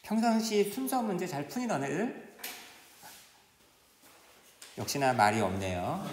평상시 순서 문제 잘 푸니 너네들? 역시나 말이 없네요.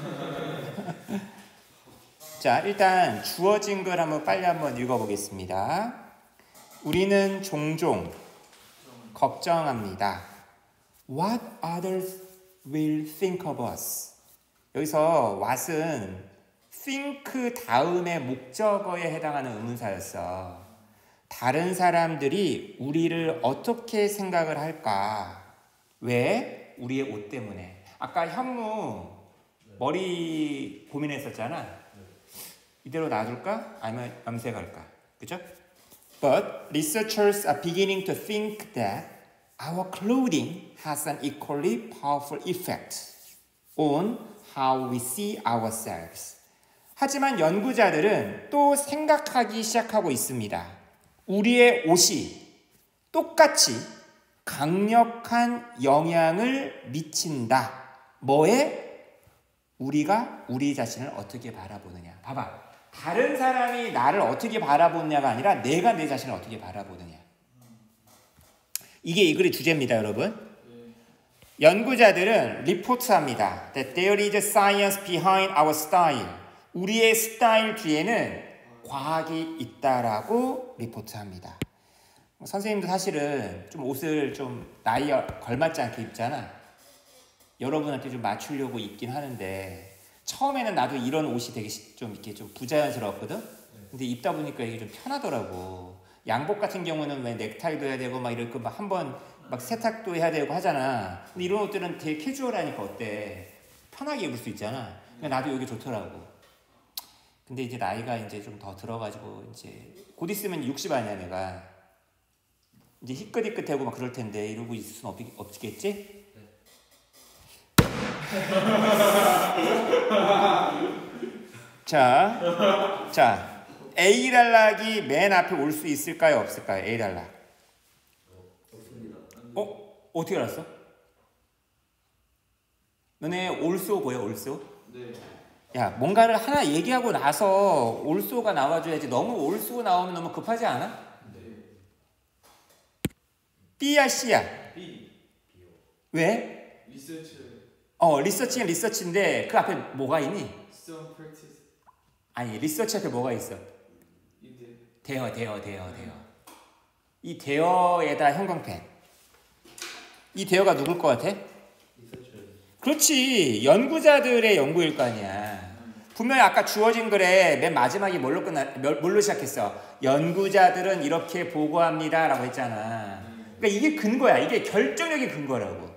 자, 일단 주어진 걸 빨리 한번 읽어보겠습니다. 우리는 종종 걱정합니다. What others will think of us. 여기서 what은 think 다음에 목적어에 해당하는 의문사였어. 다른 사람들이 우리를 어떻게 생각을 할까? 왜? 우리의 옷 때문에. 아까 현무 머리 고민했었잖아. 이대로 놔둘까? 아니면 염색할까? 그죠? But researchers are beginning to think that our clothing has an equally powerful effect on how we see ourselves. 하지만 연구자들은 또 생각하기 시작하고 있습니다. 우리의 옷이 똑같이 강력한 영향을 미친다. 뭐에? 우리가 우리 자신을 어떻게 바라보느냐. 봐봐. 다른 사람이 나를 어떻게 바라보느냐가 아니라 내가 내 자신을 어떻게 바라보느냐. 이게 이 글의 주제입니다, 여러분. 연구자들은 리포트합니다. That there is science behind our style. 우리의 스타일 뒤에는 과학이 있다라고 리포트합니다. 선생님도 사실은 좀 옷을 좀 나이에 걸맞지 않게 입잖아. 여러분한테 좀 맞추려고 입긴 하는데 처음에는 나도 이런 옷이 되게 좀 이렇게 좀 부자연스러웠거든. 근데 입다 보니까 이게 좀 편하더라고. 양복 같은 경우는 왜 넥타이도 해야 되고 막 이렇게 막 한번 막 세탁도 해야 되고 하잖아. 근데 이런 옷들은 되게 캐주얼하니까 어때? 편하게 입을 수 있잖아. 그러니까 나도 이게 좋더라고. 근데 이제 나이가 이제 좀 더 들어가지고 이제 곧 있으면 60 아니야 내가. 이제 희끗희끗하고 막 그럴 텐데 이러고 있을 수는 없겠지? 자, A 단락이 맨 앞에 올 수 있을까요? 없을까요? A 단락. 어떻게 알았어? 너네 올소 보여? 올소? 네. 야, 뭔가를 하나 얘기하고 나서 올소가 나와줘야지. 너무 올소 나오면 너무 급하지 않아? 네. B야 C야? B. 왜? 리서치. 리서치는 리서치인데 그 앞에 뭐가 있니? Some practice. 아니, 리서치 앞에 뭐가 있어? 이제. 대어. 이 대어에다 형광펜. 이 대어가 누굴 것 같아? 그렇지. 연구자들의 연구일 거 아니야. 분명히 아까 주어진 글에 맨 마지막이 뭘로 시작했어? 연구자들은 이렇게 보고합니다 라고 했잖아. 그러니까 이게 근거야. 이게 결정력의 근거라고.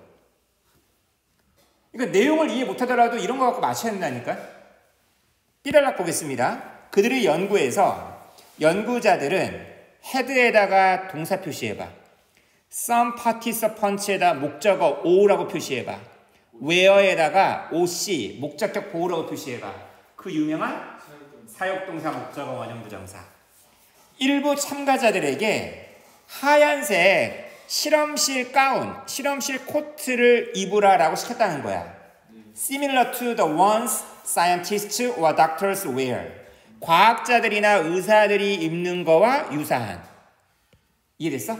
그러니까 내용을 이해 못하더라도 이런 거 갖고 맞춰야 된다니까. B단락 보겠습니다. 그들의 연구에서 연구자들은 헤드에다가 동사 표시해봐. Some participants에다 목적어 O라고 표시해봐. where에다가 OC 목적격 보호라고 표시해봐. 그 유명한 사역동사 목적어 원형부정사. 일부 참가자들에게 하얀색 실험실 가운, 실험실 코트를 입으라라고 시켰다는 거야. Similar to the ones scientists or doctors wear. 과학자들이나 의사들이 입는 거와 유사한. 이해됐어?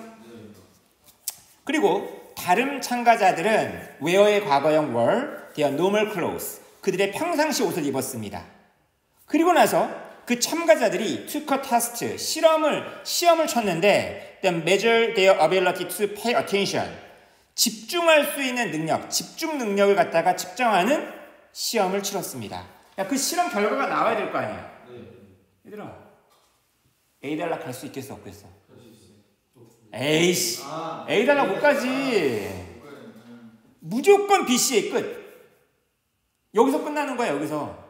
그리고 다른 참가자들은 wear의 과거형 were, their normal clothes. 그들의 평상시 옷을 입었습니다. 그리고 나서 그 참가자들이 took a test, 시험을 쳤는데 then measure their ability to pay attention. 집중할 수 있는 능력, 집중 능력을 갖다가 측정하는 시험을 치렀습니다. 야, 그 실험 결과가 나와야 될 거 아니야. 얘들아, A 단락 갈 수 있겠어, 없겠어? 에이씨, A 단락 못 가지. 무조건 BC의 끝. 여기서 끝나는 거야, 여기서.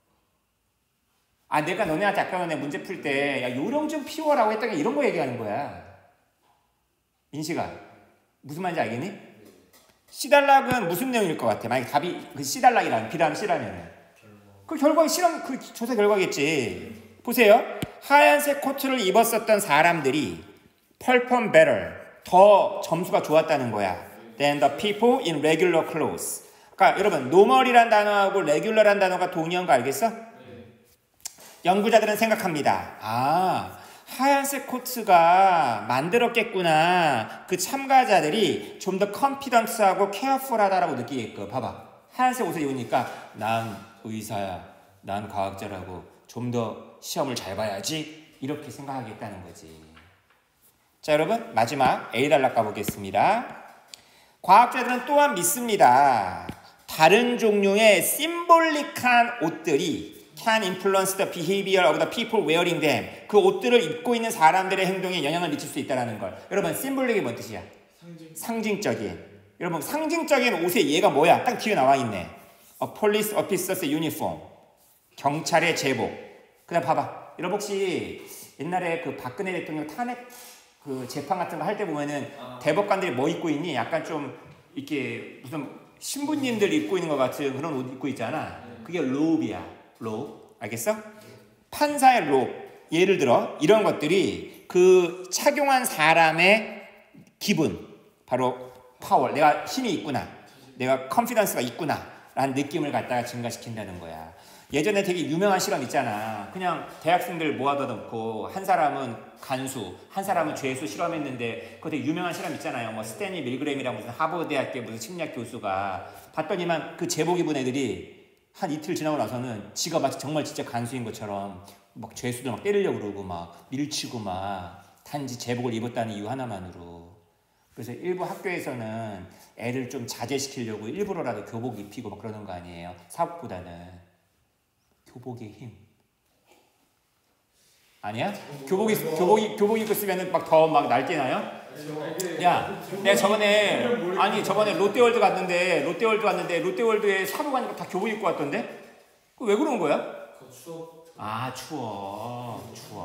내가 너네한테 아까 전에 문제 풀 때 야, 요령 좀 피워라고 했던 게 이런 거 얘기하는 거야. 민식아, 무슨 말인지 알겠니? C단락은 무슨 내용일 것 같아? 만약에 답이 그 C단락이라면 B라면 C라면 그 결과 실험 그 조사 결과겠지. 보세요. 하얀색 코트를 입었었던 사람들이 perform better, 더 점수가 좋았다는 거야. than the people in regular clothes. 그러니까 여러분, normal이란 단어하고 regular란 단어가 동의한 거 알겠어? 연구자들은 생각합니다. 하얀색 코트가 만들었겠구나. 그 참가자들이 좀 더 컨피던스하고 케어풀하다라고 느끼게끔. 봐봐. 하얀색 옷을 입으니까 난 의사야, 난 과학자라고 좀 더 시험을 잘 봐야지 이렇게 생각하겠다는 거지. 자, 여러분 마지막 A단락 가보겠습니다. 과학자들은 또한 믿습니다. 다른 종류의 심볼릭한 옷들이 can influence the behavior of the people wearing them. 그 옷들을 입고 있는 사람들의 행동에 영향을 미칠 수 있다는 걸. 여러분 심볼릭이 뭔 뜻이야? 상징적인. 여러분 상징적인 옷의 얘가 뭐야? 딱 뒤에 나와 있네. Police officers uniform. 경찰의 제복. 그다음 봐봐. 여러분 혹시 옛날에 그 박근혜 대통령 탄핵 그 재판 같은 거 할 때 보면은 대법관들이 뭐 입고 있니? 약간 좀 이렇게 무슨 신부님들 입고 있는 것 같은 그런 옷 입고 있잖아. 그게 로브야. 로브. 알겠어? 판사의 로브. 예를 들어 이런 것들이 그 착용한 사람의 기분, 바로 파워, 내가 힘이 있구나, 내가 컨피던스가 있구나 라는 느낌을 갖다가 증가시킨다는 거야. 예전에 되게 유명한 실험 있잖아. 그냥 대학생들 모아다 놓고 한 사람은 간수, 한 사람은 죄수 실험했는데 그거 되게 유명한 실험 있잖아요. 뭐 스탠리 밀그램이라고 무슨 하버드 대학교 무슨 심리학 교수가 봤더니만 그 제복 입은 애들이 한 이틀 지나고 나서는 지가 마치 정말 진짜 간수인 것처럼 막 죄수들 막 때리려고 그러고 막 밀치고 막 단지 제복을 입었다는 이유 하나만으로. 그래서 일부 학교에서는 애를 좀 자제시키려고 일부러라도 교복 입히고 막 그러는 거 아니에요. 사복보다는. 교복의 힘. 아니야? 교복 입고 쓰면은 막 더 막 날뛰나요? 야, 내가 저번에 롯데월드 갔는데 롯데월드에 사복 가니까 다 교복 입고 왔던데? 그 왜 그런 거야? 아, 추워.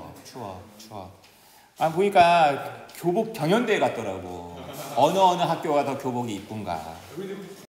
아, 보니까 교복 경연대회 갔더라고. 어느 학교가 더 교복이 이쁜가.